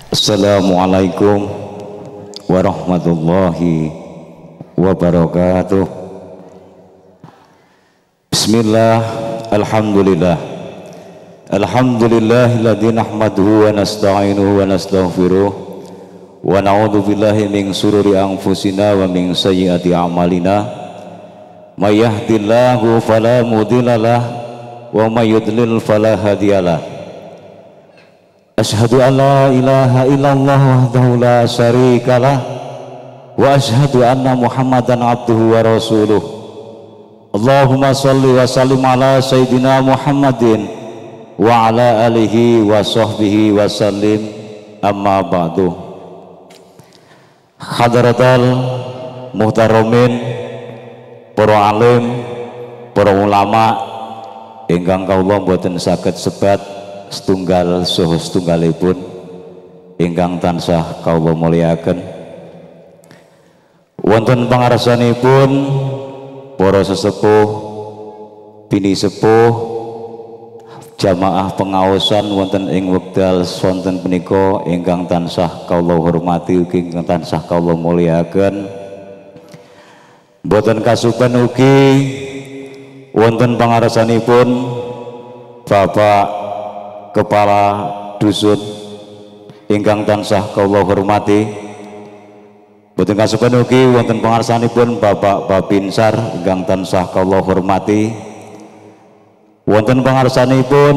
Assalamualaikum warahmatullahi wabarakatuh. Bismillah, alhamdulillah. Alhamdulillahilladzi nahmaduhu wa nasta'inuhu wa nastaghfiruh wa na'udzu billahi min shururi anfusina wa min sayyiati a'malina. May yahdihillahu fala mudhillalah wa may yudlil fala hadiyalah. Asyhadu an la ilaha illallah wahdahu la syarikalah wa asyhadu anna Muhammadan abduhu wa rasuluh. Allahumma shalli wa sallim ala sayyidina Muhammadin wa ala alihi wa sahbihi wa sallim, amma ba'du. Hadratal muhtaramin, para alim, para ulama ingkang kawula boten saged sebat setunggal saha setunggalipun ingkang tansah kawula mulyakaken. Wonten pangarsanipun para sesepuh, bini sepuh, jamaah pengaosan wonten ing wekdal sonten punika ingkang tansah kawula hormati ugi ingkang tansah kawula mulyakaken. Boten kasupen ugi wonten pangarsanipun Bapak Kepala Dusun ingkang tansah kawula hormati. Boten kasupen ugi wonten pangarsanipun Bapak Babinsar ingkang tansah kawula hormati. Wonten pangarsanipun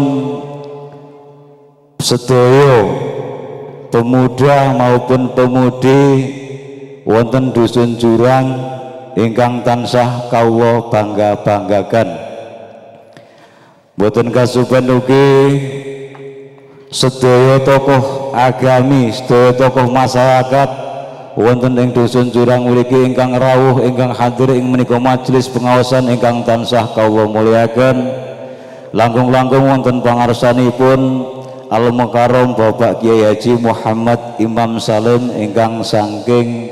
sedaya pemuda maupun pemudi wonten Dusun Jurang ingkang tansah kawula bangga-banggakan. Boten kasupen ugi sedaya tokoh agami, sedaya tokoh masyarakat wonten ing Dusun Jurang mriki ingkang rawuh ingkang hadir ing menika majelis pengaosan ingkang tansah kawula mulyakaken. Langkung-langkung wonten pangarsanipun Al Mukarram Bapak Kiai Haji Muhammad Imam Salim ingkang saking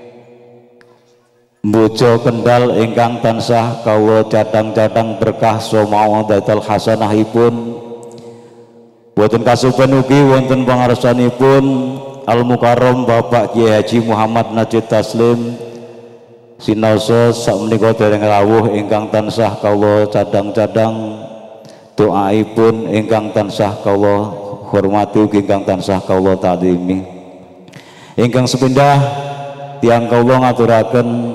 Bojo Kendal ingkang tansah kawula cadang-cadang berkah somawadatul hasanahipun. Boten kasupen ugi wonten pangarsanipun Al Mukarram Bapak Kiai Haji Muhammad Najib Taslim sinaosa sakmenika dereng rawuh ingkang tansah kawula cadang-cadang doaipun ingkang tansah kawula hormati ugi ingkang tansah kawula ta'zimi. Ingkang sepindah tiyang kawula ngaturaken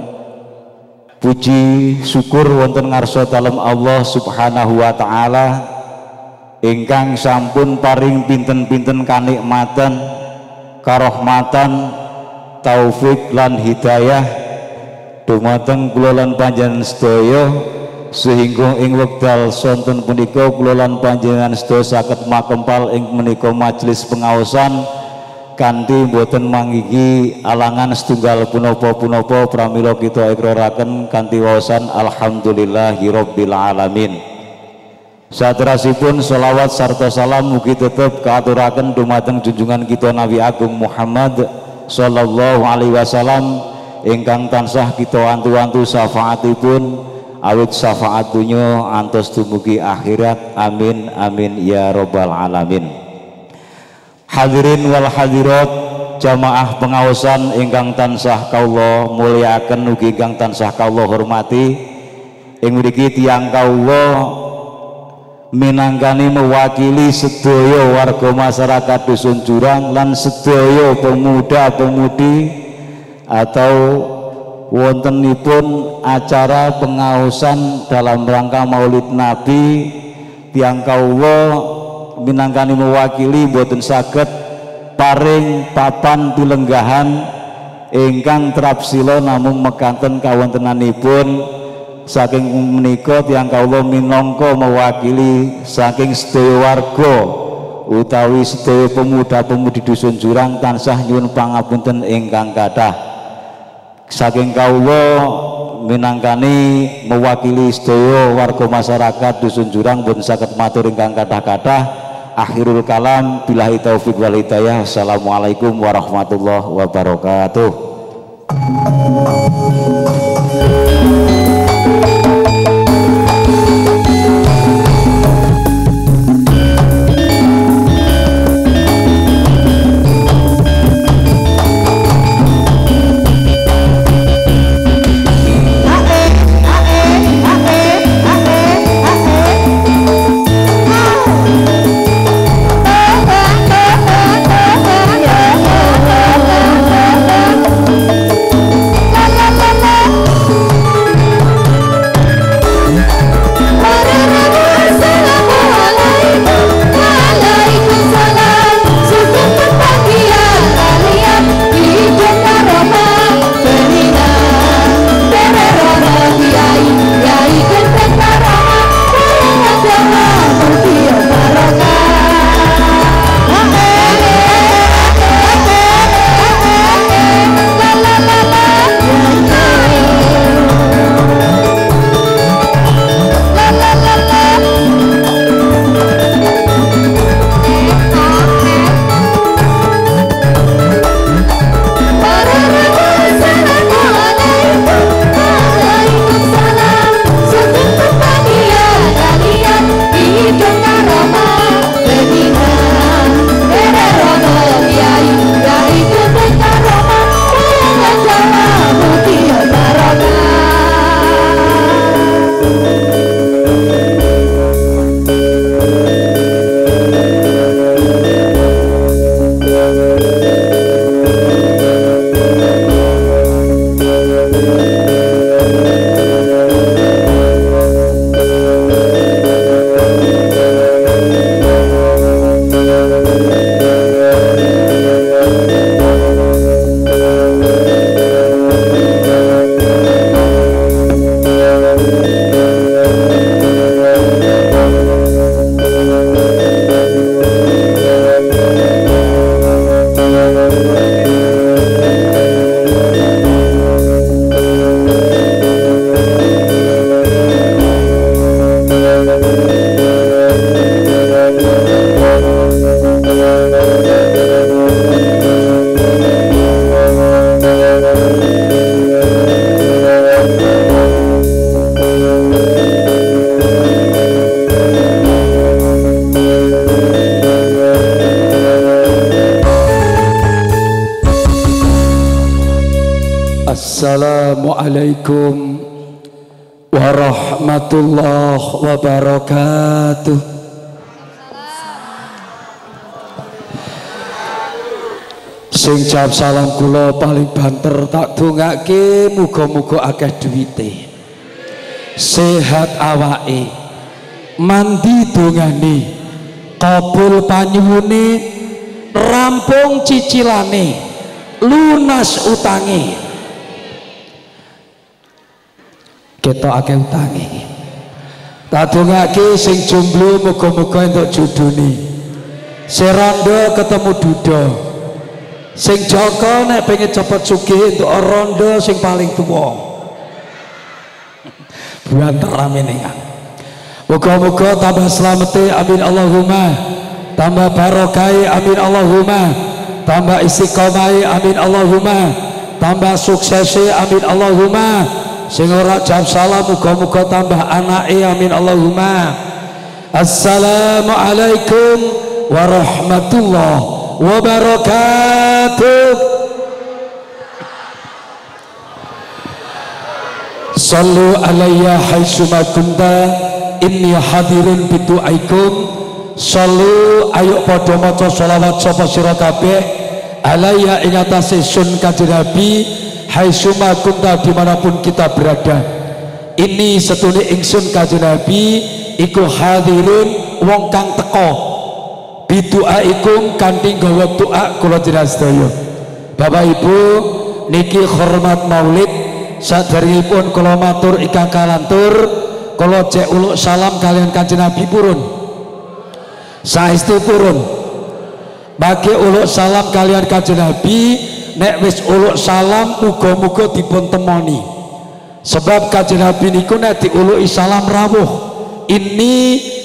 puji syukur wonten ngarsa dalem Allah Subhanahu wa taala ingkang sampun paring pinten-pinten kanikmatan, karahmatan, taufik lan hidayah dumateng kula lan panjenengan sedaya sehingga ing wekdal sonten punika kula lan panjenengan sedaya saged makempal ing menika majelis pengaosan kanthi boten mangigi alangan setunggal punapa-punapa pramila kita ikraraken kanthi waosan alhamdulillahirabbil alamin. Saterasipun selawat sarta salam mugi tetep kaaturaken dumateng junjungan kita Nabi Agung Muhammad sallallahu alaihi wasallam ingkang tansah kita antu-antu syafaatipun awit syafaat dunya antos dumugi akhirat. Amin amin ya rabbal alamin. Hadirin wal hadirat, jamaah pengaosan ingkang tansah kawula mulyakaken ugi ingkang tansah kawula hormati. Ing mriki tiyang kawula minangkani mewakili sedaya warga masyarakat Dusun Jurang lan sedaya pemuda-pemudi atau wontenipun acara pengaosan dalam rangka Maulid Nabi. Tiyang kawula minangkani mewakili boten saged paring papan pilenggahan ingkang trapsila namung mekaten kawontenanipun. Saking menika tiyang kawula minangka mewakili saking sedaya warga utawi sedaya pemuda-pemudi Dusun Jurang tansah nyuwun pangapunten ingkang kathah. Saking kawula minangkani mewakili sedaya warga masyarakat Dusun Jurang boten saged matur ingkang kathah-kathah. Akhirul kalam billahi taufik wal hidayah. Assalamualaikum warahmatullahi wabarakatuh. Assalamualaikum warahmatullahi wabarakatuh. Sing jawab salam kula paling banter tak dongake muga-muga akeh duwite, sehat awake, mandi dongane, kabul panyuwune, rampung cicilane, lunas utange. Ketok akeh utange. Tak dongake sing jomblo muga-muga entuk judune, seranda ketemu duda. Sing Joko nek pengen cepet sugih untuk rondo sing paling tua. Buantar ramene kan. Moga-moga tambah selamete amin Allahumma, tambah barokai amin Allahumma, tambah istiqomai amin Allahumma, tambah suksesi amin Allahumma. Sing ora jawab salam moga-moga tambah anake amin Allahumma. Assalamualaikum warahmatullahi wabarakatuh. Sallu alayya haitsuma kunta inni hadirun bidu'aikum. Sallu ayo padha maca selawat sapa sira kabeh alayya ing atase sun kanjeng Nabi haitsuma kunta dimanapun kita berada. Ini setune ingsun kanjeng Nabi iku hadirun wong kang teka bidu'aikum kanthi gawa doa kula jenengan sedaya. Bapak Ibu niki hormat maulid saderengipun kula matur ingkang kalantur kula cek uluk salam kalian kanjeng Nabi purun saestu purun bagi uluk salam kalian kanjeng Nabi. Nek wis uluk salam muga-muga dipun temoni sebab kanjeng Nabi niku nek diuluki salam rawuh. Ini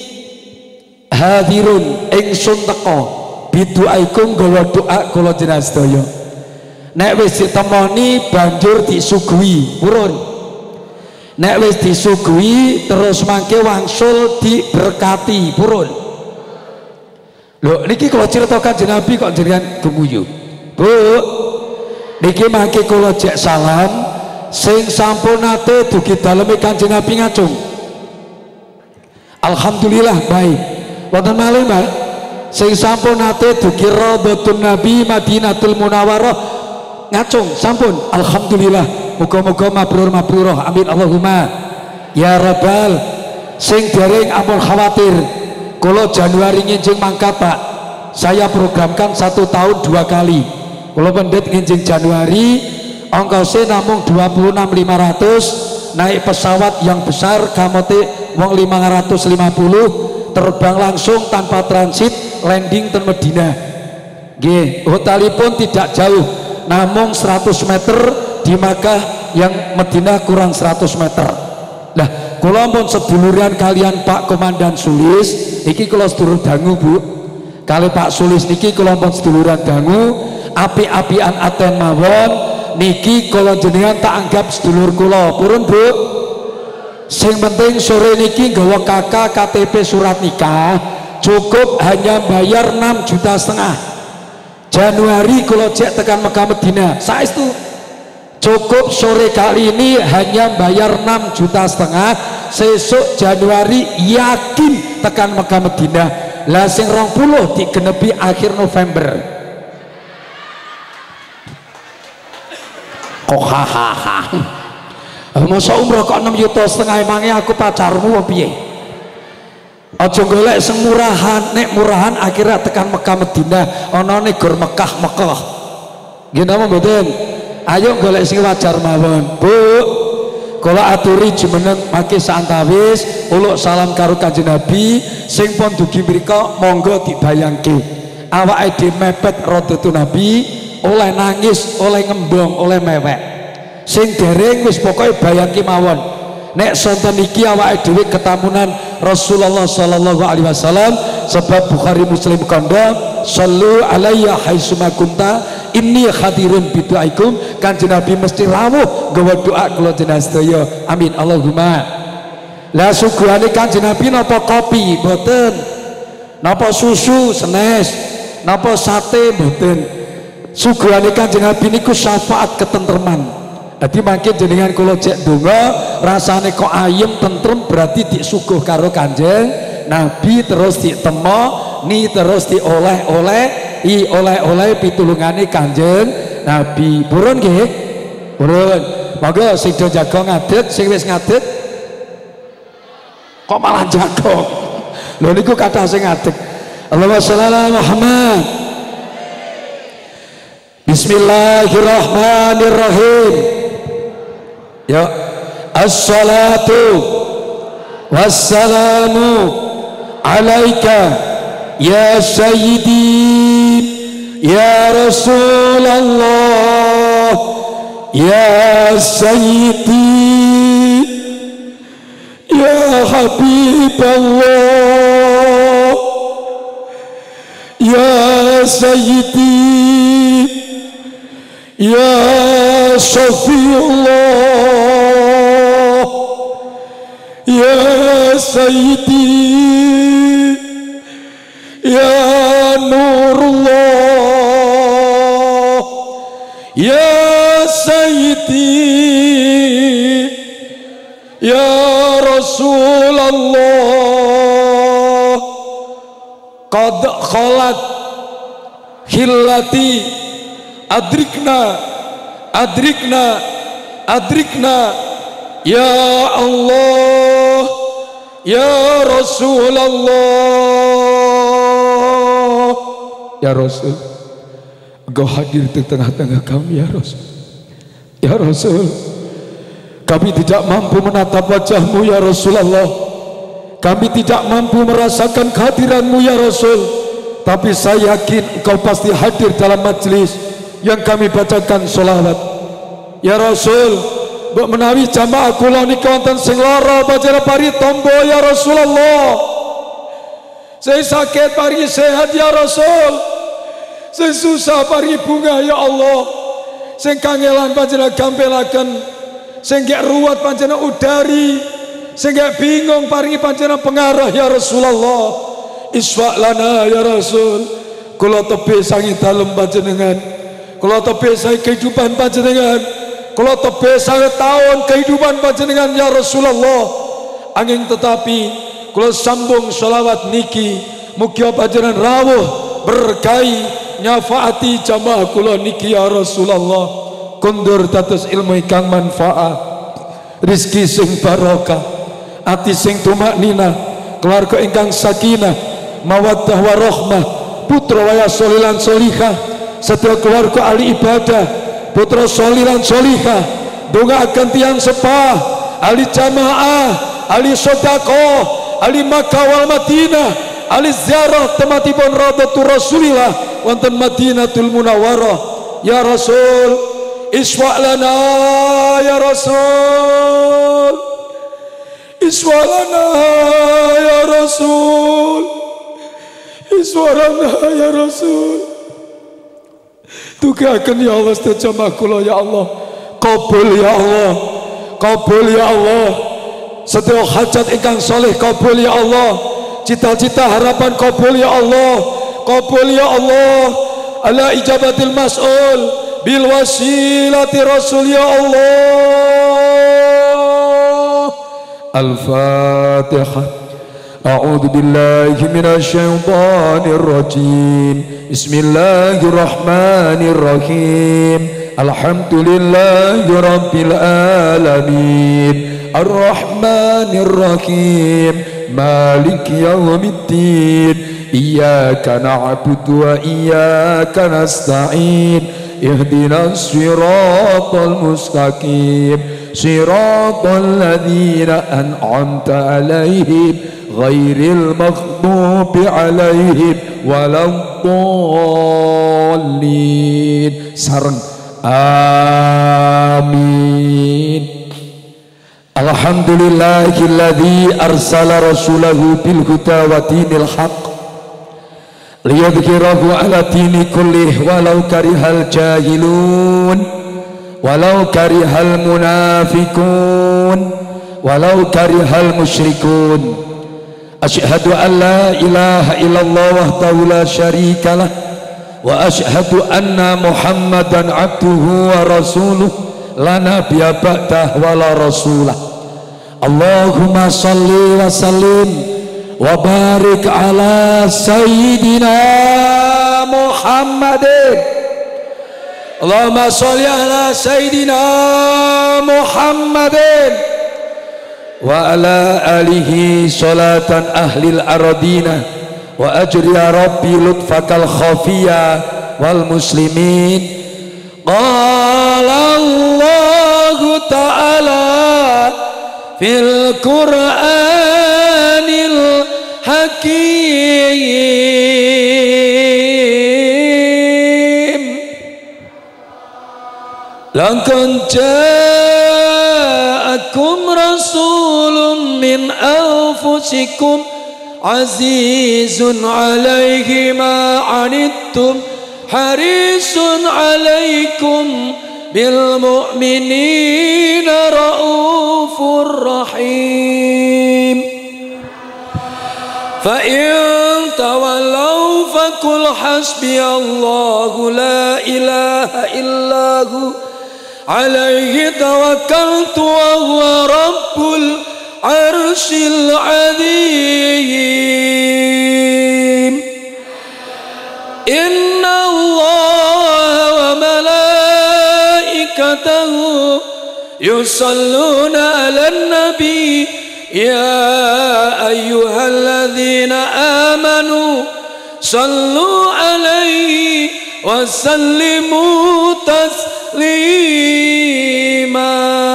hadirun ingsun teka bidu'aikum gawa doa kula jenengan sedaya. Nek wis ditemoni banjur disuguhi purun. Nek wis disuguhi terus mangke wangsul diberkati purun. Lho niki kula critokan jeneng Nabi kok jenengan gemuyu. Bu, niki mangke kula jek salam sing sampun nate dugi daleme Kanjeng Nabi ngacung. Alhamdulillah baik. Wonten malih Mbak sing sampun nate dugi Raudhatun Nabi Madinatul Munawwarah ngacung sampun. Alhamdulillah, muga-muga mabrur-mabruroh amin Allahumma ya Rabbal. Sing dereng ampun khawatir kula Januari nginjing mangkat Pak, saya programkan 1 tahun 2 kali kula pendhet nginjing Januari ongkose namung 26.500 naik pesawat yang besar kamote wong 550 terbang langsung tanpa transit landing ten Medina. Nggih, hotelipun tidak jauh, namung 100 meter di Makkah, yang Medina kurang 100 meter. Lah, kula pun seduluran kalian Pak Komandan Sulis, iki kula sedulur dangu Bu. Kali Pak Sulis niki kula pun seduluran dangu, api-apian aten mawon niki kula jenengan tak anggap sedulur kula. Purun Bu. Sing penting sore niki nggawa kakak KTP surat nikah cukup hanya bayar 6,5 juta. Januari kula cek tekan Mekah Medina saestu cukup sore kali ini hanya bayar 6,5 juta. Sesuk Januari yakin tekan Mekah Medina. Lah sing 20 digenepi akhir November. Kok hahaha. Masa umroh kok 6,5 juta emangnya aku pacarmu apa piye? Aja golek sing murahan, nek murahan akhirnya tekan Mekah Medina ana negor Mekah. Nggih napa mboten? Ayo golek sing wajar mawon. Bu, kula aturi jumeneng mangke saantawis uluk salam karo Kanjeng Nabi sing pun dugi mrika monggo dibayangke. Awake dhewe mepet Raudhatun Nabi, oleh nangis, oleh ngembang, oleh mewek. Sing dereng wis pokoke bayangke mawon. Nek sonten iki awake dhewe ketamunan Rasulullah sallallahu alaihi wasallam sebab Bukhari Muslim kandha sallu alayya haitsuma kunta inni hadirun bidu'aikum. Kanjeng Nabi mesti rawuh gawa doa kula jenengan sedaya amin Allahumma. Lah suguhane Kanjeng Nabi napa kopi mboten, napa susu senes, napa sate mboten. Suguhane Kanjeng Nabi niku syafaat ketentreman. Jadi makin jenengan kula cek donga rasane kok ayem tentrem berarti disuguh karo Kanjeng Nabi terus ditemo ni terus dioleh-oleh oleh-oleh pitulungane Kanjeng Nabi. Purun nggih? Purun. Monggo sing do jago ngadeg, sing wis ngadeg kok malah jago. Lho niku kathah sing ngadeg. Allahumma sholli ala Muhammad. Bismillahirrahmanirrahim. Ya, assalatu wassalamu alaika ya sayyidi ya Rasulullah ya sayyidi ya Habiballah ya sayyidi ya Syafiullah ya sayyidi ya Nurullah ya sayyidi ya Rasulullah qad khalat khillati adrikna ya Allah ya Rasulullah. Ya Rasul, Engkau hadir di tengah-tengah kami ya Rasul. Ya Rasul, kami tidak mampu menatap wajahmu ya Rasulullah, kami tidak mampu merasakan kehadiranmu ya Rasul, tapi saya yakin Engkau pasti hadir dalam majelis yang kami bacakan sholawat. Ya Rasul, mbok menawi jamaah kula nika wonten sing lara bajara pari tombo ya Rasulullah, sing sakit pari sehat ya Rasul, sing susah pari bunga ya Allah, sing kangelan panjenengan gampelaken, sing gak ruwet panjenengan udari, sing gak bingung paringi panjenengan pengarah ya Rasulullah. Iswa lana ya Rasul, kula tebih sangi dalem panjenengan, kula tebih sangi kehidupan panjenengan, kula tebih sangi tahun kehidupan panjenengan ya Rasulullah. Angin tetapi kula sambung sholawat niki mugi panjenengan rawuh berkahi nyafaati jamaah kula niki ya Rasulullah. Kundur dados ilmu ingkang manfaat, rizki sing barokah, ati sing tumaknina, keluarga ingkang sakinah mawaddah warahmah, putra waya solilan solihah, sedaya keluarga ahli ibadah, putra solilan solihah, donga akan tiang sepah, ahli jamaah, ahli sodakoh, ahli Makkah wal Madinah, ahli ziarah tematipun Raudhatul Rasulillah wonten Madinatul Munawwarah. Ya Rasul, iswa lana ya Rasul, iswa lana ya Rasul, iswa lana ya Rasul. Tugaken ya Allah sedaya kula ya Allah, kabul ya Allah, kabul ya Allah, sedaya hajat ingkang soleh kabul ya Allah, cita-cita harapan kabul ya Allah, kabul ya Allah, ala ijabatil mas'ul bil wasilati Rasul ya Allah. Al-Fatihah. A'udzu billahi minasy syaithanir rajim. Bismillahirrahmanirrahim. Alhamdulillahi rabbil alamin. Ar-Rahmanir Rahim. Maliki yaumiddin. Iyyaka na'budu wa iyyaka nasta'in. Ihdinas siratal mustaqim, siratal ladzina an'amta 'alaihim ghairil maghdubi 'alaihim waladdallin. Sareng amin. Alhamdulillahilladzi arsala rasulahu bil huda wa dinil haqq liyudhhirahu ala dini kullih walau karihal jahilun walau karihal munafikun walau karihal musyrikun. Asyhadu an la ilaha illallah wahdahu la syarikalah wa asyhadu anna Muhammadan abduhu wa rasuluh la nabiyya ba'dah wa la rasulah. Allahumma salli wa sallim wa barik ala sayyidina Muhammadin. Allahumma salli ala sayyidina Muhammadin wa ala alihi salatan ahlil aradina wa ajri ya rabbi lutfakal khafiyya wal muslimin. Qala Allah ta'ala fil Qur'anil hakim, laqad ja'akum rasulun min anfusikum azizun 'alaihi ma 'anittum harisun 'alaikum bil mu'minina raufur rahim. Fa in tawallaw faqul hasbiyallahu la ilaha illahu alaihi tawakkaltu wa huwa rabbul arsyil azim. Inna allaha wa malaikatahu yusalluna ala nabi ya ayyuhalladzina amanu sallu alaihi wa sallimu taslima.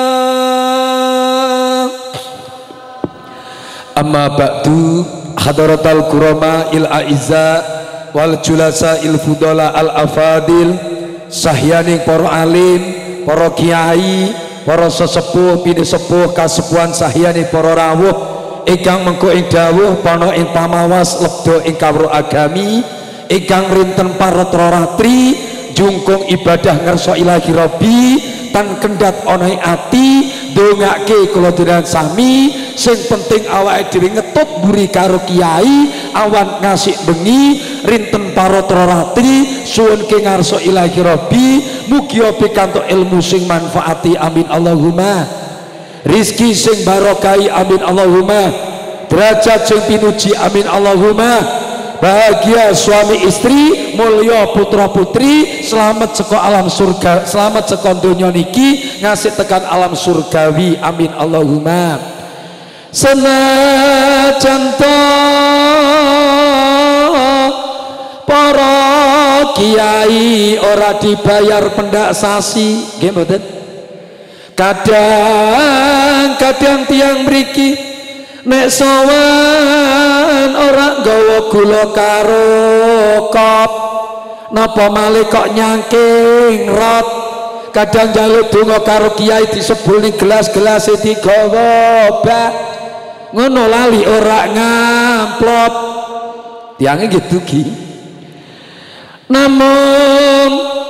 Amma ba'du, hadaratal kurama il a'izza wal julasa il fudala al afadil, sahyaning para alim, para kiai, para sesepuh bini sepuh kasepuhan sahyani para rawuh ingkang mengko ing dawuh pana ing pamawas lebda ing kawruh agami ingkang rinten paratra ratri jungkung ibadah ngersa ilahi rabbi tan kendhat ana ing ati ndongake kula jenengan sami. Sing penting awake dhewe ngetut mburi karo kiai awan ngasih bengi rinten paratra ratri suwunke ngarsa ilahi rabbi mugi pikantuk ilmu sing manfaati amin Allahumma, rizki sing barokai amin Allahumma, derajat sing pinuji amin Allahumma, bahagia suami istri, mulya putra putri, selamat saka alam surga, selamat saka donya niki ngasih tekan alam surgawi amin Allahumma. Senajan to para kiai ora dibayar pendak sasi nggih mboten, kadang-kadang tiang mriki nek sowan ora nggawa gula karo kop napa malih kok nyangking rot, kadang njaluk donga karo kiai disebul ning gelas-gelas digawa bak ngono lali ora ngamplop tiange gitu ki. Namun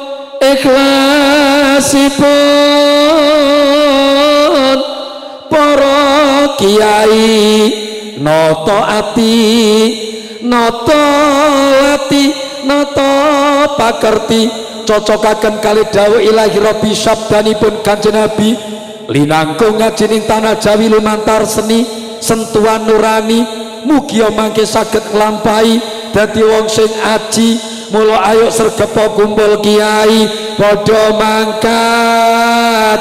ikhlasipun para kiai nata ati nata lati nata pakerti cocokaken kali dawuh ilahi rabbi sabdanipun Kanjeng Nabi linangkung ngajining tanah Jawi lumantar seni sentuhan nurani mugi mangke saged nglampahi dadi wong sing aji. Mula ayo sregepa kumpul kiai padha mangkat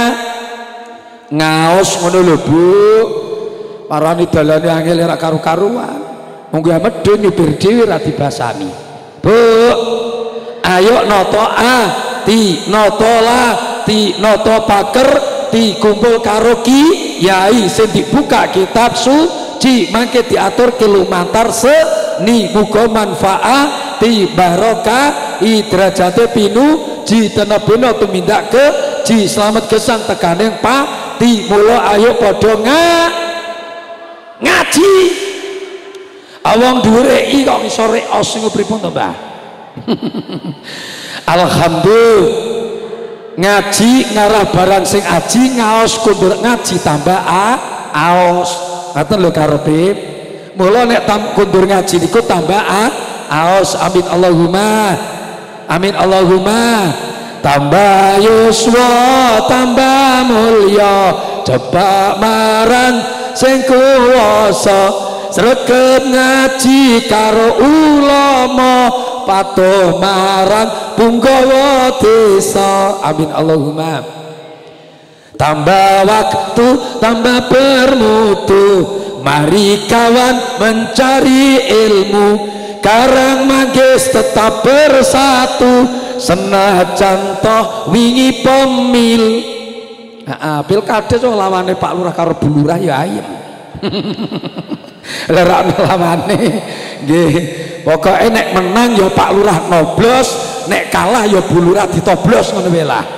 ngaos ngono lho Bu, parani dalane angel ora karu-karuan munggo medhe nyupir dhewe ra dibasani. Bu ayo nata ati nata lati nata paker dikumpul karo kiai sing dibuka kitab suci mangke diatur lumantar seni muga manfaat ti barokah derajate pinuji tenebena tumindak keji selamat gesang tekaning pati. Mula ayo padha ngaji awang dhuwure i kok iso reos niku pripun to Mbah. Alhamdulillah ngaji ngarah barang sing aji ngaos kundur ngaji tambah aos ngaten lho karepe. Mula nek kundur ngaji niku tambah aos amin Allahumma, amin Allahumma. tambah yuswa tambah mulya jebak marang sing kuwasa sregep ngaji karo ulama patuh marang punggawa desa amin Allahumma tambah waktu tambah bermutu mari kawan mencari ilmu karang manggis tetap bersatu senajan toh wingi pemil pilkada so lawane Pak Lurah karo Bu Lurah ya ayem lerak lawane nggih pokoke nek menang ya Pak Lurah noblos nek kalah ya Bu Lurah ditoblos ngono wae lah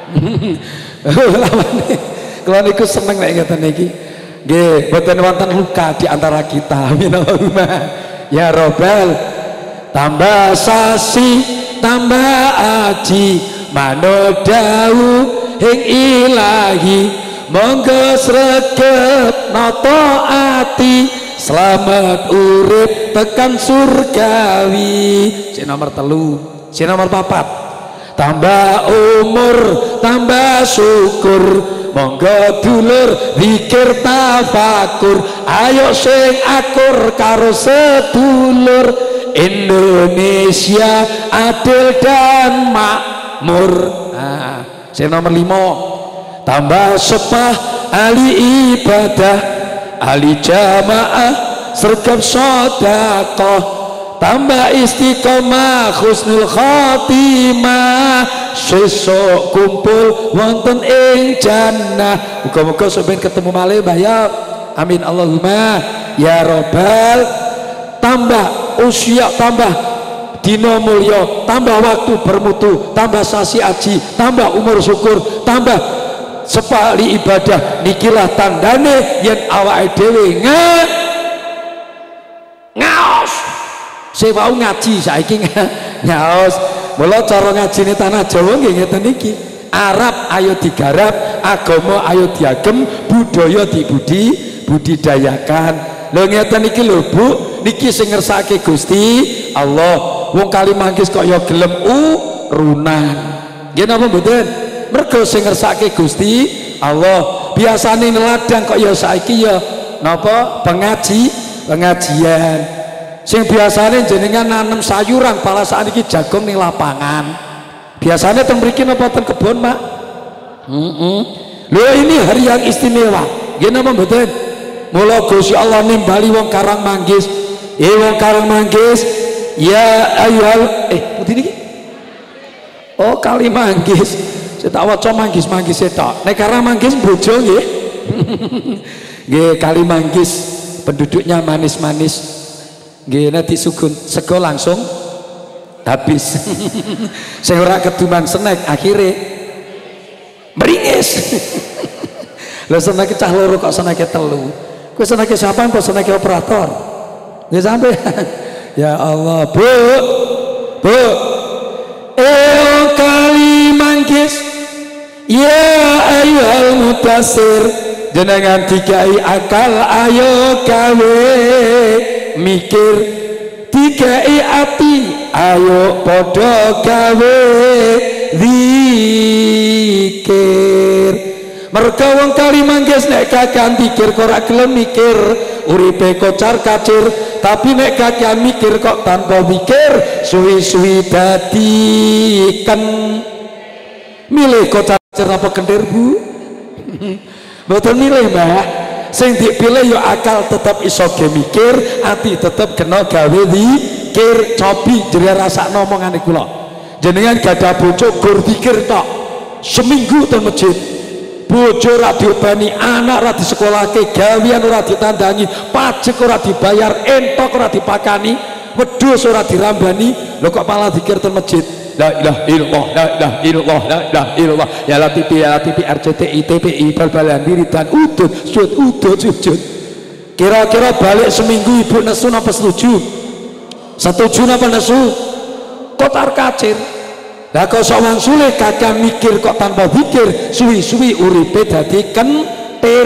lawane kula niku seneng nek ngeten iki nggih boten wonten luka di antara kita amin Allahumma ya Robbal tambah sasi tambah aji manodau hing ilahi monggo sregep noto ati selamat urip tekan surgawi si nomor 3 si nomor 4 tambah umur tambah syukur monggo dulur zikir tafakur ayo sing akur karo sedulur Indonesia adil dan makmur si nomor 5 tambah sepah ahli ibadah ahli jamaah sergap sodakoh tambah istiqomah husnul khotimah sesok kumpul wonten ing jannah muga-muga sampeyan ketemu malih Mbah ya amin Allahumma ya Robbal tambah usia tambah dino mulya tambah waktu bermutu tambah sasi aji tambah umur syukur tambah sepali ibadah nikilah tandane yen awake dhewe ngaos sing wau ngaji saiki ngaos mula cara ngajine tanah Jawa nggih ngeten iki Arab ayo digarap agama ayo diagem budaya dibudidayakan lho ngeten iki lho Bu niki sing ngersake Gusti Allah wong kali manggis kok ya gelem urunan nggih napa mboten mergo sing ngersake Gusti Allah biasane neladang kok ya saiki ya napa pengajian sing biasane jenengan nanem sayuran pala sakniki jagung ning lapangan biasanya teng mriki napa teng kebon Mak lho ini hari yang istimewa nggih napa mboten mula Gusti Allah nimbali wong Karang Manggis wong Karang Manggis ya ayyuhal putih niki oh kali Manggis saya tak waca manggis tok nek Karang Manggis bojo nggih nggih kali Manggis penduduknya manis-manis nggih nek disugun sego langsung habis sing ora keduman snack akhirnya meringis lha snack cah loro kok snack telu kowe snack siapa kok snack operator nggih sampe ya Allah Bu kali Manggis ya ayyuhal mutasir jenengan dikai akal ayo gawe mikir dikai ati ayo podo gawe zikir merga wong kali Manggis nek kakean pikir kok ora gelem mikir uripe kocar kacir tapi nek kakean mikir kok tanpa mikir suwi-suwi dadi kan milih kocar kacir apa kendir Bu mboten milih Mbah sing dipilih ya akal tetap iso ge mikir ati tetap kena gawe zikir cobi jere rasakno omongane kula jenengan gadah bojo gur zikir tok seminggu teng masjid bojo ora diobani anak ora disekolahke gawean ora ditandangi pajak ora dibayar entok ora dipakani wedhus ora dirambani lho kok malah zikir teng masjid la ilaha illallah la ilaha illallah la ilaha illallah ya latifi RCTI TPI bal-balan wiridan udud sujud kira-kira balik seminggu ibu nesu napa setuju napa nesu kotar kacir lah kok sok sulih kakak mikir kok tanpa pikir suwi-suwi uripe dadi kentir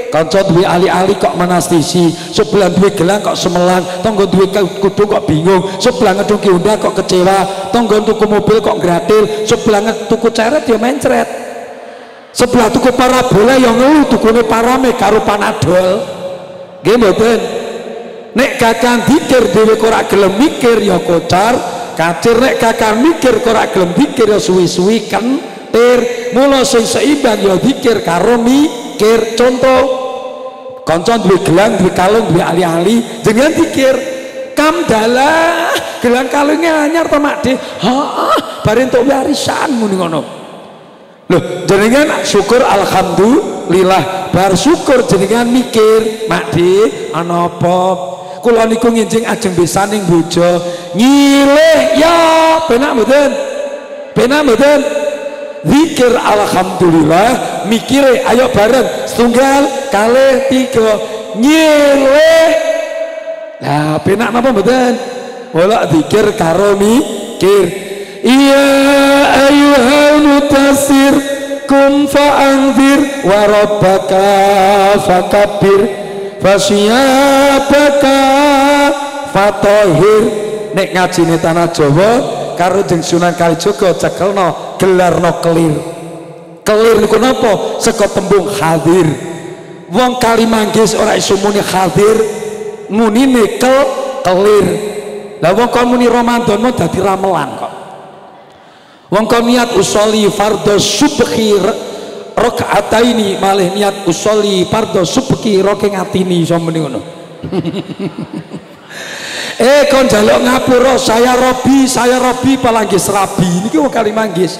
kanca duwe ali-ali kok manastisi, sebelah duwe gelang kok semelang, tangga duwe kudu kok bingung, sebelah ngetuki Honda kok kecewa, tangga tuku mobil kok gratil, sebelah tuku ceret ya mencret, sebelah tuku parabola yang ngeluh tukune parame karo panadol. Nggih mboten. Nek kakang dikir dhewe kok ora gelem mikir ya kocar kacir, nek kakang mikir kok ora gelem dikir ya suwi-suwi kentir. Mula sing seimbang ya dikir karo mikir. Contoh kanca duwe gelang, duwe kalung, duwe ali-ali, jenengan dikir kamdalah gelang kalungnya anyar to Mak De. Heeh, bare entuk warisan muni ngono. Loh, jenengan syukur alhamdulillah, bar syukur jenengan mikir, Mak De, ana apa? Kula niku nginjing ajeng besaning bojo. Ngilih ya, penak mboten? Penak mboten? Zikir alhamdulillah, mikire ayo bareng setunggal kalih tiga nyileh. Nah penak napa mboten? Wala zikir karo mikir. Iya ayyuhal mutassir kum fa'anzir wa rabbaka fakabbir fasyabaka fatahir. Nek ngajine tanah Jawa karo jeung Sunan Kalijaga cekelno gelarno kelir. Kelir niku napa? Saka tembung hadir. Wong Kalimanggis ora iso muni hadir, munine kelir. Lah wong kon muni Ramadan mau dadi ramelan kok. Wong kon niat usolli fardhu subhi rakaataini malih niat usolli fardhu subhi rakaatini iso muni ngono. Kon jaluk ngapura saya Robi palanggis rabi niki wong Kalimanggis.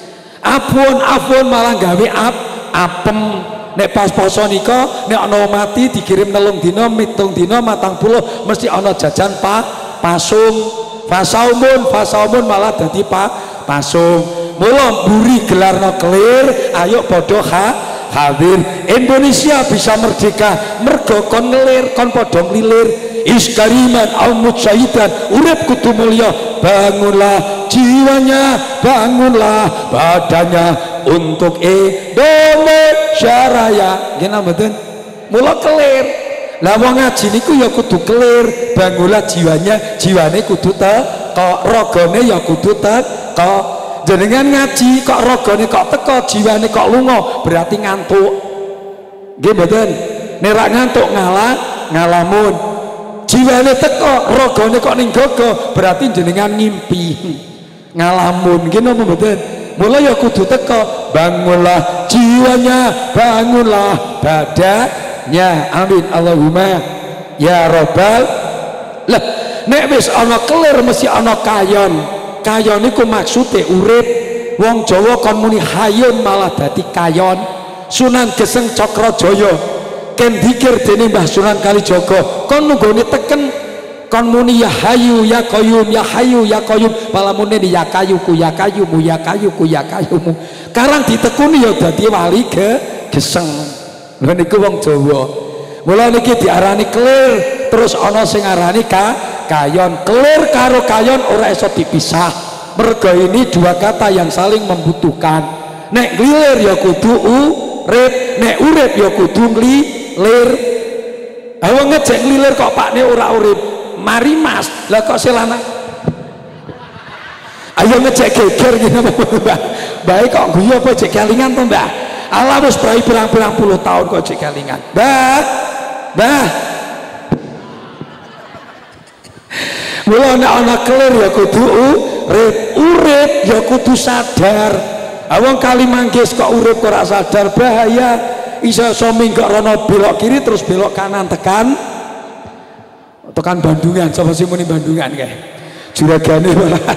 Apun malah gawe apem. Nek pas poso nika nek ana mati dikirim 3 dina, 7 dina, 40 mesti ana jajan pasung. Fasaumun malah dadi pasung. Mula mburi gelarno kelir, ayo padha hadir. Indonesia bisa merdeka mergo kon ngelir, kon padha nglilir. Iskariman al-mujaidan urip kudu mulya, bangunlah jiwanya, bangunlah badannya untuk Indonesia Raya. Nggih mboten? Mula kelir. Lah wong ngaji niku ya kudu kelir, bangunlah jiwanya, jiwane kudu teko, ragane ya kudu teko. Jenengan ngaji kok ragane kok teko, jiwane kok lunga, berarti ngantuk. Nggih mboten? Nek ra ngantuk ngalamun. Jiwane teko, ragane kok ning gogo, berarti jenengan ngimpi. Ngalamun nggih napa mboten? Mula ya kudu teko, bangunlah jiwanya, bangunlah badannya. Amin Allahumma ya Rabbal. Lah nek wis ana kelir mesti ana kayon. Kayon niku maksude urip. Wong Jawa kon muni hayun malah dadi kayon. Sunan Geseng Cakrajaya ken dikir dening Mbah Sunan Kalijaga kon nunggone teken kon muni ya hayu ya qayyum, ya hayu ya qayyum, palamune ya kayuku ya kayumu, ya kayuku ya kayumu. Karang ditekuni ya dadi wali geseng. Lha niku wong Jawa. Mula niki diarani kelir, terus ana sing arani kayon. Kelir karo kayon ora iso dipisah. Mergo ini dua kata yang saling membutuhkan. Nek glilir ya kudu urip, nek urip ya kudu lir. Awang ngejek nglilir kok pakne ora urip. Mari Mas, lah kok selana. Ayo ngejek geger ngene Mbah. Baik kok guyu apa jek kelingan to Mbah? Alah wis prai pirang-pirang puluh tahun kok jek kelingan. Mbah. Mula nek ana kelir ya kudu urip ya kudu sadar. Awang Kalimanggis kok urip kok ora sadar bahaya. Isa minggok rono belok kiri terus belok kanan tekan Bandungan. Sapa sing muni Bandungan kae? Juragane malahan.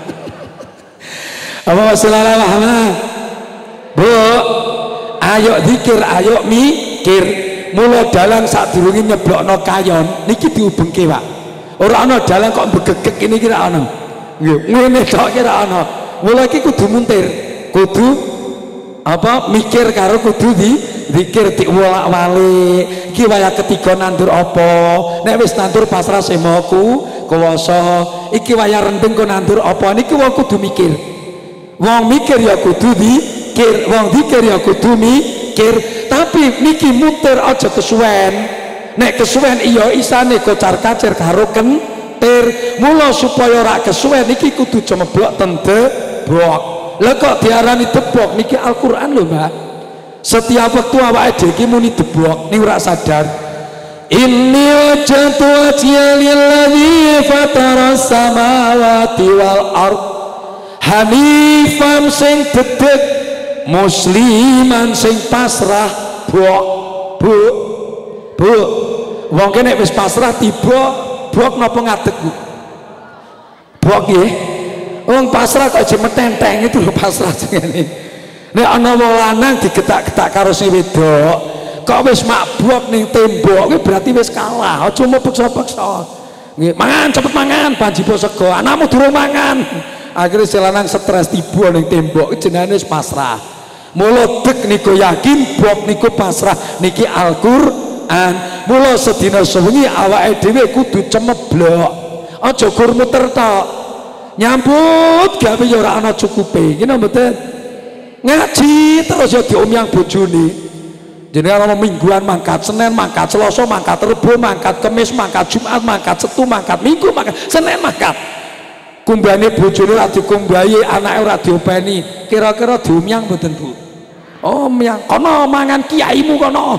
Apa masalah Muhammad? Bu, ayo zikir, ayo mikir. Mula dalang sadurunge nyeblokno kayon niki diubengke, Pak. Ora ana dalang kok begegek ini kira ana. Nggih, ngene tok kira ana. Mula iki kudu muntir. Kudu apa mikir karo kudu zikir diwolak-walik. Iki waya ketiga nandur apa? Nek wis nandur pasrah semoku kuwasa. Iki waya rendeng kok nandur apa? Niki wong kudu mikir. Wong mikir ya kudu zikir, wong zikir ya kudu mikir. tapi niki muter aja kesuwen. Nek kesuwen iya isane kocar kacir karo kentir. Mula supaya ora kesuwen niki kudu cemeblok ten debok. Lah kok diarani debok niki Al-Qur'an lho Mbak. Setiap waktu awake dhewe iki muni debok ning ora sadar. Inni wajjahtu wajhiya lilladzi fatara samawati wal ardh hanifan sing dedek musliman sing pasrah. Bu wong kene wis pasrah tiba bok napa ngadeg Bu? Bok nggih. Wong pasrah kok jemetenteng itu lho pasrah jenenge. Nek ana wong lanang digetak-getak karo sing wedok kok wis mabuk ning tembok kuwi berarti wis kalah. Aja mau paksa-paksa. Nggih, mangan cepet mangan panjibo sego. Anakmu durung mangan. Akhirnya si lanang stres tiba ning tembok jenenge wis pasrah. Mula dek niku yakin bok niku pasrah niki Al-Qur'an. Mula sedina sewengi awake dhewe kudu cemeblok. Aja gur muter tok. Nyambut gawe ya ora ana cukupe. Ngene mboten. Ngaji terus ya diomyang bojone. Jenenge ana mingguan mangkat Senin, mangkat Selasa, mangkat Rebo, mangkat Kamis, mangkat Jumat, mangkat Setu, mangkat Minggu, mangkat Senin mangkat. Kumbane bojone ora dikumbahi, anake ora diopeni. Kira-kira diomyang mboten Bu? Oh, myang. Kono mangan kiaimu kono.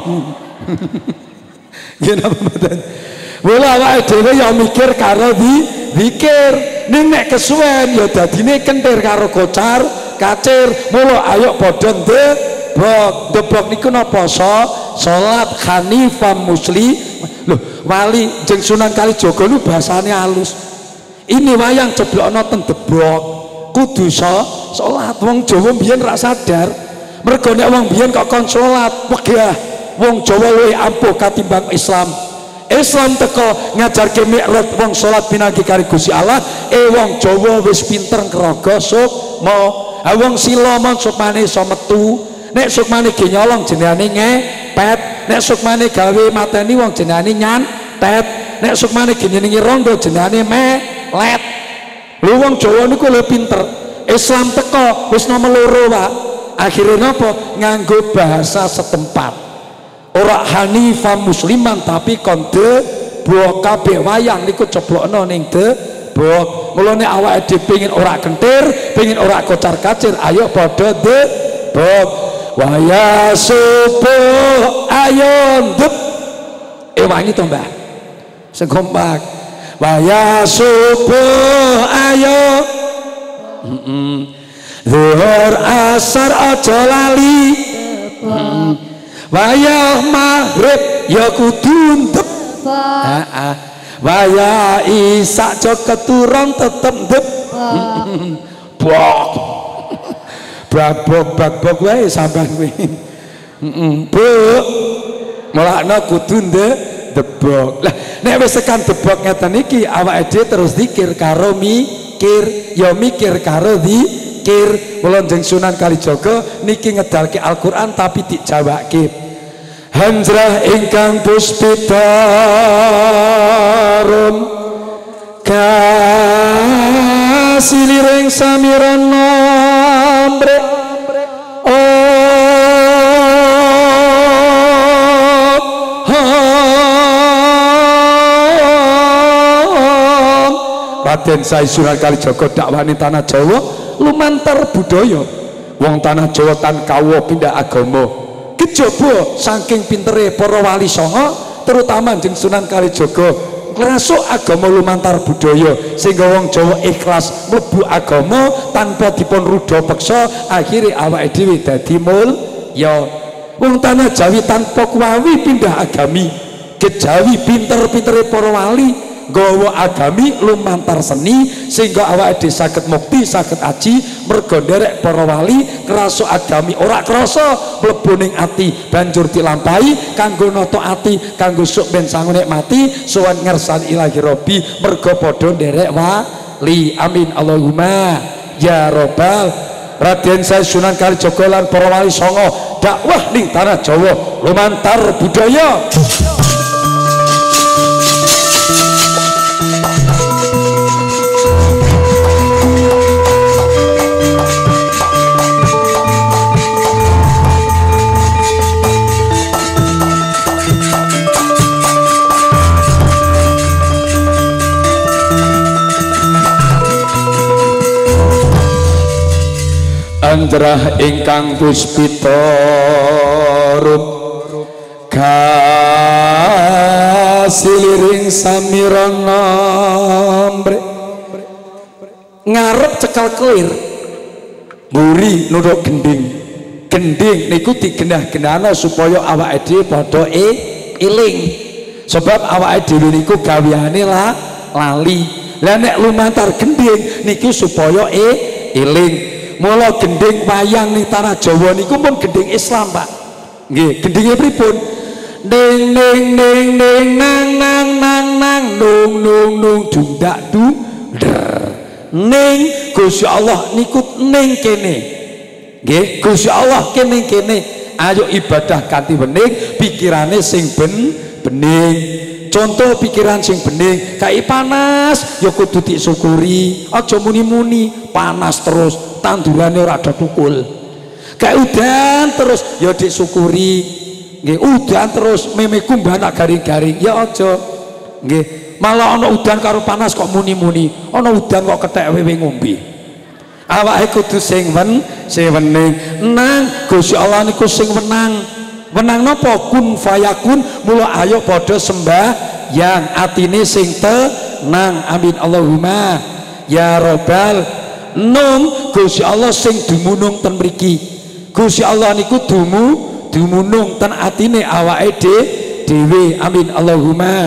Yen apa mboten? Mula awake dhewe ya mikir karo zikir. Ning nek kesuwen ya dadine kentir karo kocar kacir. Mula ayo padha debok niku napa salat hanifam muslim. Lho wali jeung Sunan Kalijaga lu bahasane halus. Ini wayang ceblokno ten debok kudu salat. Wong Jawa mbiyen ra sadar. Mergo nek wong mbiyen kok kon salat wegah. Wong Jawa luwih ampuh katimbang Islam. Islam teko ngajarke mikrot wong salat pinanggi karo Gusti Allah. Wong Jawa wis pinter ngerogo sukma. Wong Siloman sukmane iso metu. Nek sukmane ge nyolong jenenge ngepet. Nek sukmane gawe mateni wong jenenge nyantet. Nek sukmane ge nyenengi rondo jenenge melet. Lho wong Jawa niku lho pinter. Islam teko wis nomor loro Pak. Akhire napa? Nganggo bahasa setempat. Ora hanifah musliman tapi kon debok kabeh wayang niku ceblokno ning debok. Mulane awake dhewe pengin ora kentir, pengin ora kocar-kacir, ayo padha debok. Waya subuh ayo ndep wangi to Mbah sing kompak. Waya subuh ayo zuhur asar aja lali. Waya maghrib ya kudu ndep. Waya isak aja keturun tetep ndep. Bok babok wae sampean kuwi. Bu. Mulakno kudu debok. Lah nek wis tekan debok ngeten iki awake dhewe terus zikir karo mikir, ya mikir karo zikir. Kula jeneng Sunan Kalijaga niki ngedalke Al-Qur'an tapi dijawake. Hanjrah ingkang puspitarum kasiliring samirana Raden Sai Sunan Kalijaga dakwani tanah Jawa lumantar budaya. Wong tanah Jawa tan kawo pindah agama. Kejaba saking pintere para wali songo terutama jeung Sunan Kalijaga ngrasuk agama lumantar budaya sehingga wong Jawa ikhlas mlebu agama tanpa dipun ruda peksa. Akhire awake dhewe dadi mulya. Wong tanah Jawi tanpa kuwawi pindah agami. Kejawi pinter-pintere para wali gawa agami lumantar seni sehingga awake dhewe saged mukti saged aji mergo nderek para wali kerasuk agami ora krasa mlebu ning ati banjur dilampahi kanggo nata ati kanggo sok ben sangu nikmati sowan ngersani ilahi robbi mergo padha nderek wali. Amin Allahumma ya robbal. Raden Sai Sunan Kalijaga lan para wali songo dakwah ning tanah Jawa lumantar budaya. Bandrah ingkang puspita rup kasiliring samirana ngarep cekal kelir mburi nurut gending niku digenah-genahna supaya awake dhewe padha eling sebab awake dhewe niku gaweane lali lah nek lumantar gending niku supaya eling mula gending wayang ning tanah Jawa niku pun gending Islam Pak nggih gendinge pripun ding ding ding ding nang nang nang nang nung nung nung dundak ning Gusti Allah niku ning kene nggih Gusti Allah kene ayo ibadah kanthi bening pikirane sing bening contoh pikiran sing bening kayak panas ya kudu disyukuri aja muni-muni panas terus tandurane ora ada tukul kayak udan terus ya disyukuri nggih udan terus memeku mbanak garing-garing ya aja nggih malah ana udan karo panas kok muni-muni ana udan kok kethek wewe ngombe awake kudu sing wening nang Gusti Allah niku sing wenang napa kun fayakun mula ayo padha sembah yang atine sing tenang amin Allahumma ya robbal nung Gusti Allah sing dumunung ten mriki Gusti Allah niku dumunung ten atine awake dhewe amin Allahumma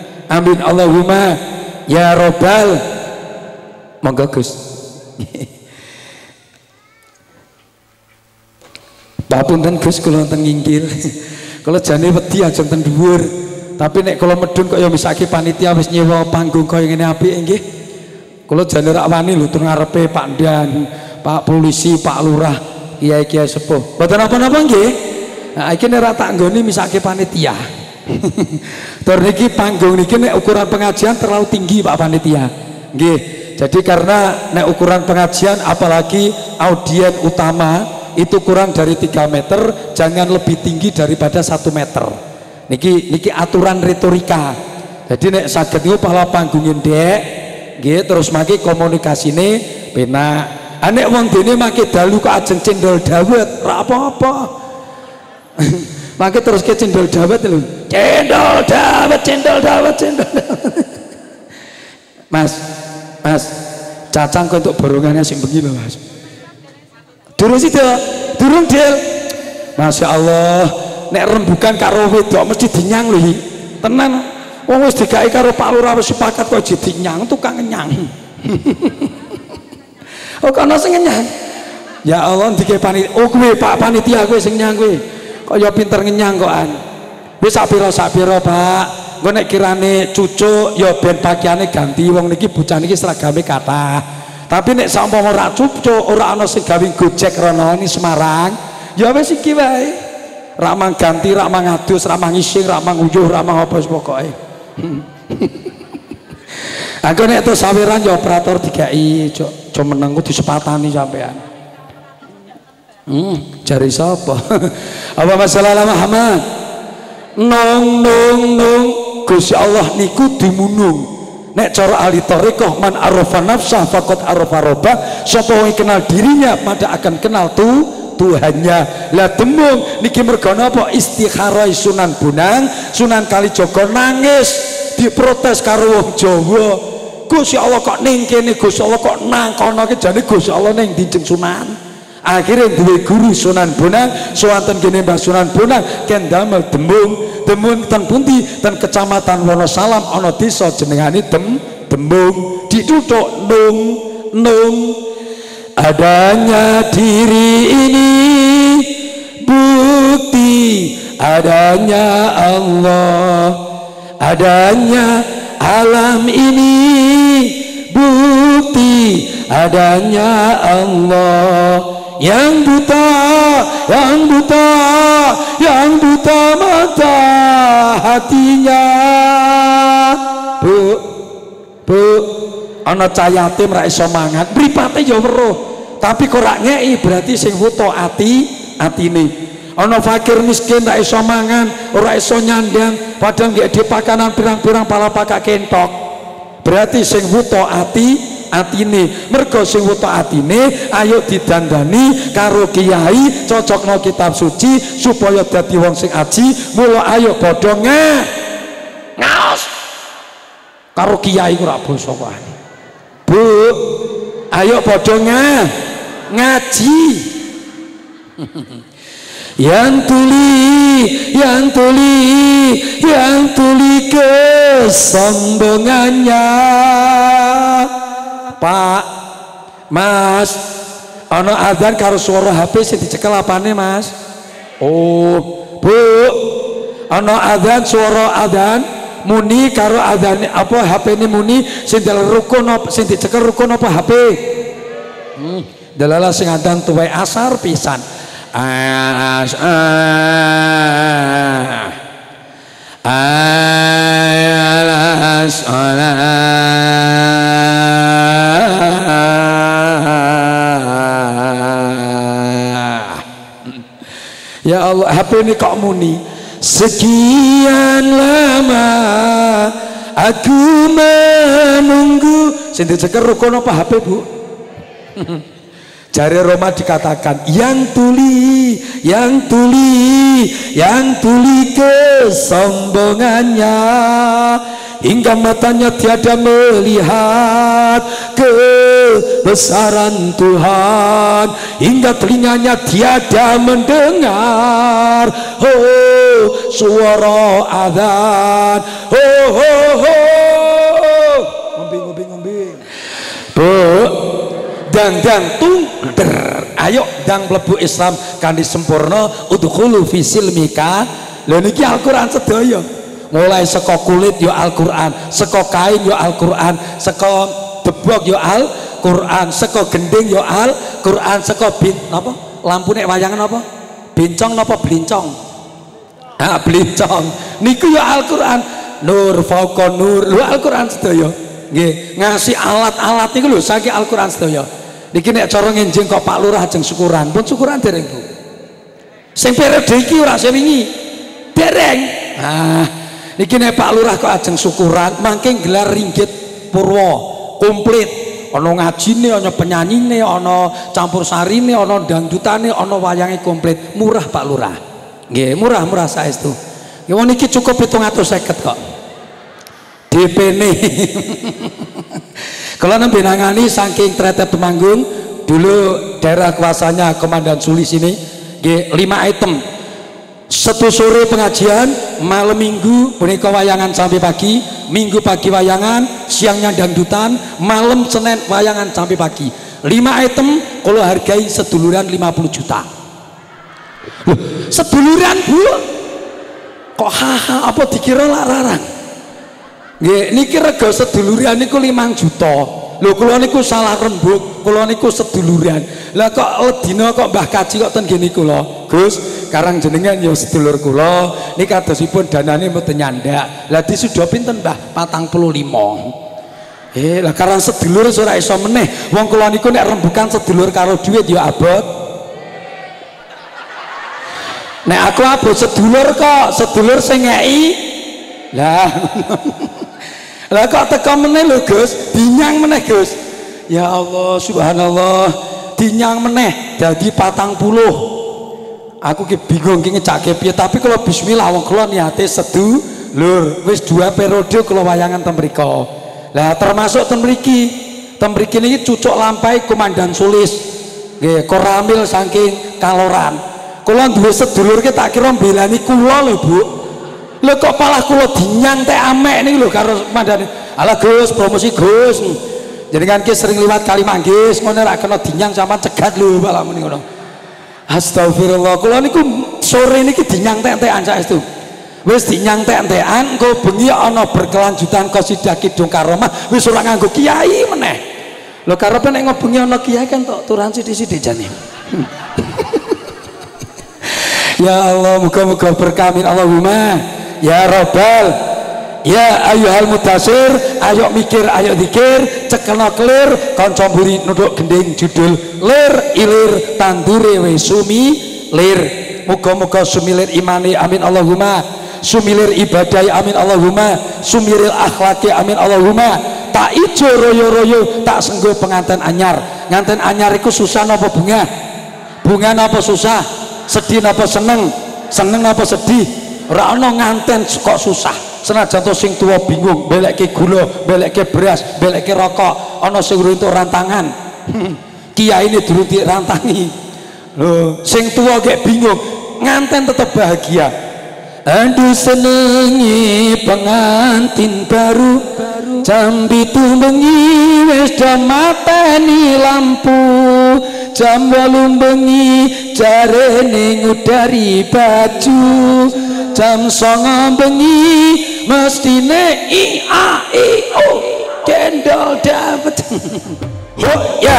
ya robbal monggo Gus Papunten Gus kula wonten nginggil. Kula jane wedi ajeng ten dhuwur. Tapi nek kula medun kok ya misake panitia wis nyewa panggung kaya ngene apik nggih. Kula jane rak wani lho tur ngarepe Pak Dan, Pak Polisi, Pak Lurah, kiai-kiai sepuh. Mboten apa-apa nggih. Nah, iki nek rak tak nggoni misake panitia. Tur niki panggung niki nek ukuran pengajian terlalu tinggi Pak panitia. Nggih. Jadi karena nek ukuran pengajian apalagi audien utama itu kurang dari 3 meter, jangan lebih tinggi daripada 1 meter. Niki aturan retorika. Jadi nek saged niku pala panggungin dek, nggih terus maki komunikasine penak. Nek wong dene maki dalu kok ajeng cendol dawet, ora apa-apa. Maki terus ke cendol dawet lho. Cendol dawet. Mas, cacang kok untuk borongannya sing bengi lho, Mas. Durung sih durung Del. Masya Allah nek rembukan karo wedok mesti dinyang lho tenan wong wis digawe karo Pak Lurah wis sepakat kok dinyang tukang ngenyang. Oh kono sing ngenyang ya Allah dike panitia oh kowe Pak panitia kowe sing nyang kowe kok ya pinter ngenyang kokan wis sapira Pak engko nek kirane cucuk ya ben pakaiane ganti wong niki bocah niki seragame kathah. Tapi nek sampun ora cucuk, ora ana sing gawe Gojek rono ini Semarang, ya wis iki wae. Rak mang ganti, rak mang adus, rak mang ngising, rak mang uyuh, rak mang apa wis pokoke. Aku nek terus saweran ya operator dikai, aja meneng ku disepatani sampean. Jari sapa? Apa masalah Muhammad? Nung Gusti Allah niku dimunung. Nek cara ahli thariqah man arafa nafsah faqad arafa rabbah sapa wong kenal dirinya pada akan kenal Tuhannya. Lah demung niki mergo napa istikharah Sunan Bonang Sunan Kalijaga nangis diprotes karo wong Jawa. Gusti Allah kok ning kene Gusti Allah kok nang kono ki jane Gusti Allah ning Dijeng Sunan. Akhirnya duwe guru Sunan Bonang sowanten kene Mbah Sunan Bonang ken damel dembung ten pundi ten kecamatan Wonosalam ana desa jenengane Dembung dituthuk nung adanya diri ini bukti adanya Allah adanya alam ini bukti adanya Allah yang buta mata hatinya bu ana cah yatim ra iso mangan mripate ya weruh tapi kok ra ngeki berarti sing wuta atine ana fakir miskin ra iso mangan ora iso nyandang padahal nggih di pakanan pirang-pirang pala pakak kentok berarti sing wuta atine. Mergo sing wutuk atine ayo didandani karo kiai, cocokno kitab suci supaya dadi wong sing aji. Mula ayo padha ngaos karo kiai ora basa wae. Bu, ayo padha ngaji. Yang tuli kesombongannya. Pak, Mas, ana adzan karo suara HP sing dicekel apane, Mas? Oh, Bu, ana adzan suara adzan muni karo adzan apa HP ini muni sing dalam rukun apa sing dicekel rukun apa HP? Delala sing adzan tuwek asar pisan. Ya Allah, HP ini kok muni sekian lama aku menunggu. Sing dicekel rukun apa HP, Bu? Jari Roma dikatakan yang tuli kesombongannya hingga matanya tiada melihat kebesaran Tuhan, hingga telinganya tiada mendengar suara adzan. Ngombe Bu, dang tungder, ayo dang mlebu Islam kanthi sempurna. Udkhulu fi silmika. Lha niki Al-Qur'an sedaya. Mulai saka kulit yo Al-Qur'an, saka kain yo Al-Qur'an, saka debok yo Al-Qur'an, saka gending yo Al-Qur'an, saka napa? Lampu nek wayangan apa? Bencong napa blincong? Ah, blincong. Niku yo Al-Qur'an. Nur fauqa nur. Lho Al-Qur'an sedaya. Nggih, ngasih alat-alat niku lho saking Al-Qur'an sedaya. Niki nek cara ngenjing kok Pak Lurah ajeng syukuran, pun syukuran dereng, Bu. Sing periode iki ora wingi. Dereng. Nah, niki nek Pak Lurah kok ajeng syukuran, mangke gelar ringgit purwa komplit. Ana ngajine, ana penyanyine, ana campur sarine, ana dangdutane, ana wayange komplit. Murah Pak Lurah. Nggih, murah saestu. Nggih niki cukup 750 kok. DP-ne. Kalau nembe nangani saking Tretep Temanggung dulu daerah kuasanya Komandan Sulis ini, 5 item. Satu sore pengajian, malam minggu punika wayangan sampai pagi, minggu pagi wayangan, siangnya dangdutan, malam Senin wayangan sampai pagi. 5 item kalau hargai seduluran 50 juta. Loh, seduluran, Bu? Kok haha apa dikira larang? Nggih, niki rega seduluran niku 5 juta. Lho kula niku salah rembug, kula niku seduluran. Lah kok dina kok Mbah Kaji kok ten ngene kula. Gus, karang jenengan ya sedulur kula. Niki kadosipun danane mboten nyandak. Lah disuda pinten, Mbah? 45. Lah karang sedulur ora iso meneh. Wong kula niku nek rembukan sedulur karo dhuwit ya abot. Nek aku abot sedulur kok, sedulur sing ngeki. Lah lah kok teko meneh lho Gus, dinyang meneh Gus. Ya Allah subhanallah, dinyang meneh dadi 40. Aku ki bingung ki ngejake piye, tapi kalau bismillah wong kula niate sedulur. Wis 2 periode kula wayangan ten mriko. Lah termasuk ten mriki. Ten mriki niki cucuk lampai Komandan Sulis. Nggih, koramil saking Kaloran. Kula duwe sedulur ki tak kira mbelani kula lho, Bu. Lho kok malah kula dinyang teh amek niki lho karo mandane. Alah Gus, promosi Gus. Jenengan ki sering liwat Kalimanggis, ngono ra kena dinyang sampean cegat lho malah muni ngono. Astagfirullah, kula niku sore niki dinyang tek-tekan saestu. Wis dinyang tek-tekan, engko bengi ana berkelanjutan qasidah Kidung Karomah, wis ora nganggo kiai meneh. Lho karepe nek ngobengi ana kiai kan tok turan sithik-sithik jane. Ya Allah, muga-muga berkah amin Allahumma ya Rabbal. Ya ayyuhal mutasir, ayo mikir, ayo zikir, cekelno kelir, kanca mburi nunduk gending judul lir ilir tandure we sumi lir. Muga-muga sumilir imani amin Allahumma, sumilir ibadai amin Allahumma, sumilir akhlaki amin Allahumma, tak ijo royo-royo tak senggo pengantin anyar. Nganten anyar iku susah napa bunga? Bunga napa susah? Sedih napa seneng? Seneng napa sedih? Ora ana nganten kok susah. Senajan to sing tuwa bingung, belekke gula, belekke beras, belekke rokok, ana sing runtuh rantangan. Kiai ini durung dirantangi. Lho, sing tuwa gek bingung, nganten tetep bahagia. Aduh senengi pengantin baru, jam 7 bengi wis do mateni lampu, jam 8 bengi jarene ngudari baju, jam 9 bengi mestine i a i o cendol dapet. Oh ya.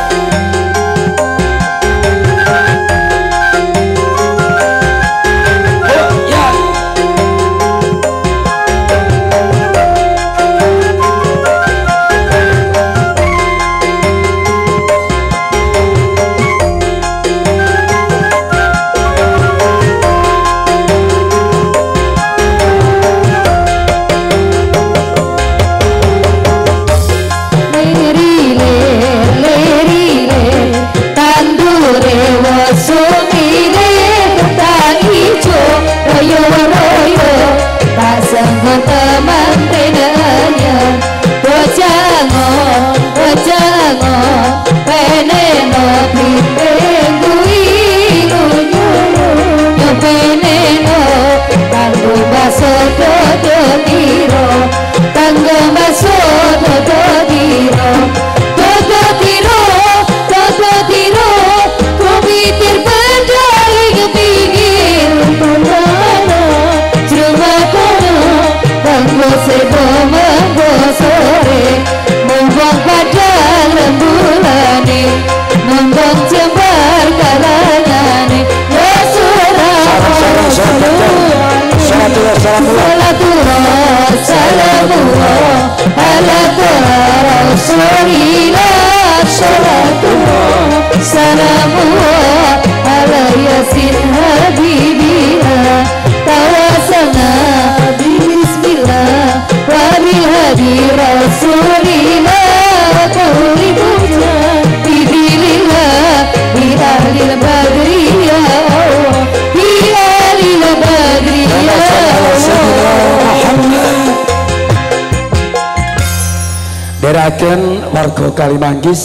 Deraken warga Kalimanggis,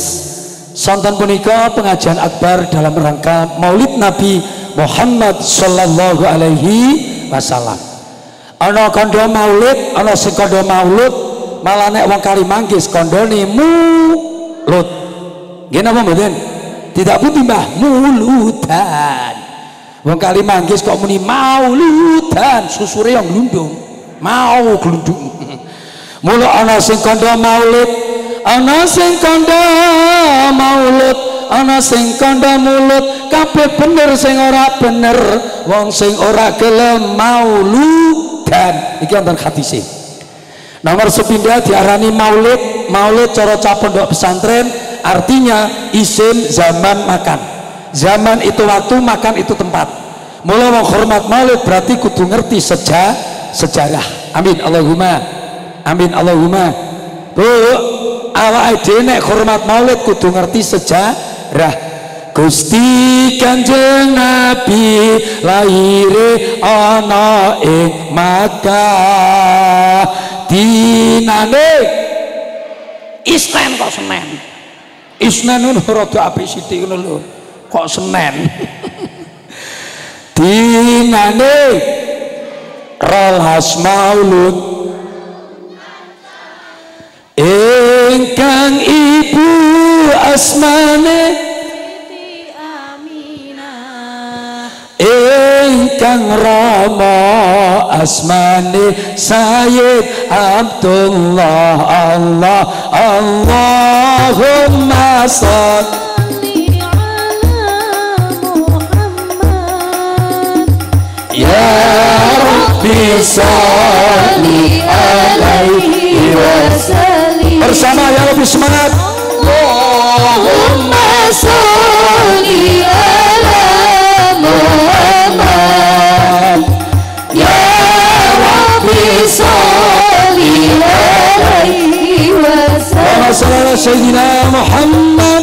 sonten punika pengajian akbar dalam rangka Maulid Nabi Muhammad sallallahu alaihi wasallam. Ana kandha maulid, ana sing kandha maulud, malah nek wong Kalimanggis kandhane mulut. Nggih napa mboten? Tidak putih mbah, muludan. Wong Kalimanggis kok muni mauludan, susure yang glundung. Mau glundung. Mula ana sing kandha maulid, ana sing kandha maulud, ana sing kandha mulut, kabeh bener sing ora bener, wong sing ora gelem mauludan. Iki wonten hadise. Nomor sepindah diarani maulid. Maulid cara cap pondok pesantren artinya isim zaman makan. Zaman itu waktu, makan itu tempat. Mula wong hormat maulid berarti kudu ngerti sejarah. Amin Allahumma. Amin Allahumma. Bu, awake dhewe nek hormat maulid kudu ngerti sejarah. Gusti Kanjeng Nabi laire ana ing Makkah. Dinane Isnen kok Senen. Isnen ngono rada apik sithik ngono lho. Kok Senen. Dinane Rolas Maulud ingkang ibu asmane Siti Aminah, ingkang rama asmane Sayyid Abdullah. Allah Allahumma sholli ala Muhammad ya Rabbi sholli alaihi wasallam. Bersama ya lebih semangat. Allahumma sholli ala Muhammad ya Rabbi sholli alaihi wasallam. Sayyidina Muhammad.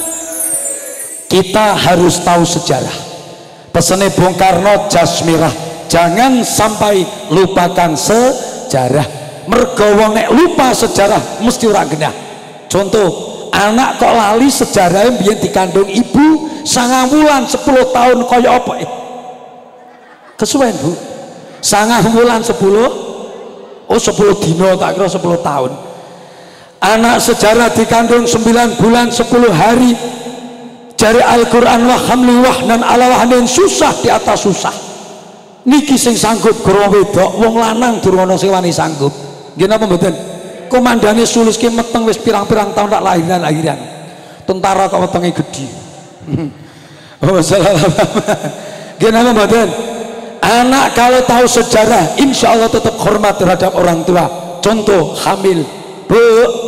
Kita harus tahu sejarah. Pesannya Bung Karno Jasmirah, jangan sampai lupakan sejarah. Mergo wong nek lupa sejarah mesti ora genah. Contoh, anak kok lali sejarah biyen dikandung ibu 9 wulan 10 tahun kaya apa? Kesuwen Bu. 9 wulan 10. Oh 10 dino, tak kira 10 tahun. Anak sejarah dikandung 9 bulan 10 hari. Jari Al-Quran wa hamli wahnan ala wahnin, susah di atas susah. Niki sing sanggup goro wedok, wong lanang durung ana sing wani sanggup. Nggih napa mboten? Komandane Sulus ki meteng wis pirang-pirang tahun tak lahiran. Tentara kok wetenge gedhi. Oh salah. Nggih napa mboten? Anak kalau tahu sejarah insya Allah tetap hormat terhadap orang tua. Contoh hamil, Bu,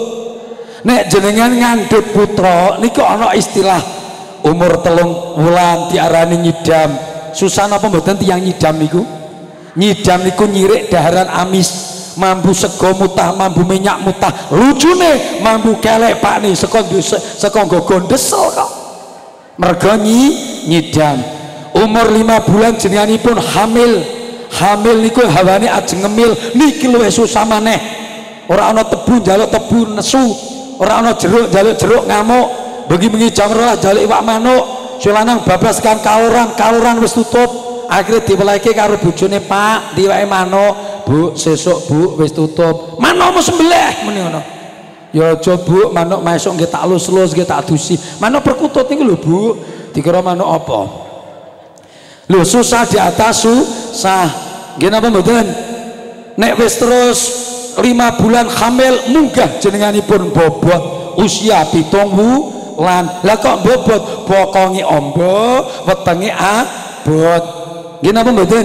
nek jenengan ngandhut putra niku ana istilah umur 3 wulan diarani nyidam. Susah napa mboten tiyang nyidam niku? Nyidam niku nyirik daharan amis, mambu sego mutah, mambu minyak mutah. Lucune mambu kelek Pak nih saka nggo gondesel kok. Mergo nyidam. Umur 5 bulan jenenganipun hamil niku hawane ajeng ngemil niki luwih susah maneh. Ora ana tebu njaluk tebu nesu, ora ana jeruk njaluk jeruk ngamuk, bengi-bengi jam 12 njaluk iwak manuk. Si lanang bablaskan kaluran wis tutup, akhirnya diwelehke karo bojone, Pak diwake manuk. Bu sesuk Bu wis tutup, manukmu sembelih muni ngono. Ya aja Bu, manuk esuk nggih tak lus-lus nggih tak adusi. Manuk perkutut niku lho Bu, dikira manuk apa? Lho susah di atas susah. Nggih napa mboten? Nek wis terus 5 bulan hamil munggah jenenganipun bobot usia 7 wulan. Lah kok bobot bokonge ombo, wetenge abot. Nggih napa mboten?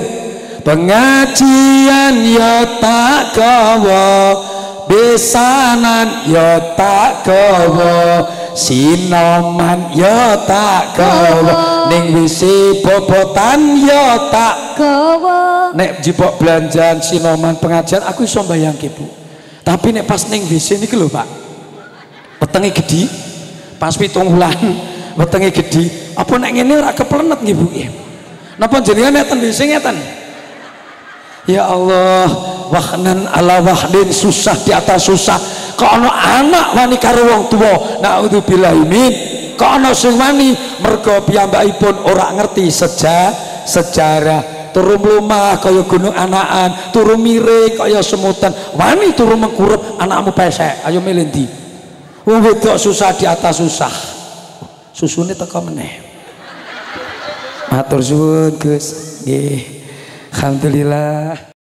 Pengajian ya tak gawa, besanan ya tak gawa, sinoman ya tak gawa, ning wisi bobotan ya tak gawa. Nek jipok belanjaan sinoman pengajian aku iso mbayangke Bu, tapi nek pas ning wisi niki lho Pak, wetenge gedhi pas 7 wulan wetenge gedhi apa nek ngene ora keplenet nggih Bu? Napa jenengan nek ten wisi ngeten? Ya Allah, wahnan ala wahdin, susah di atas susah. Kok ana anak wani karo wong tuwa, naudzubillah min. Kok ana sing wani mergo piyambakipun ora ngerti sejarah. Turu mlumah kaya gunung anakan, turu miring kaya semutan, wani turu mengkurep anakmu pesek. Ayo milih ndi? Wong wedok susah di atas susah. Susune teko meneh. Matur suwun Gus. Nggih. Alhamdulillah.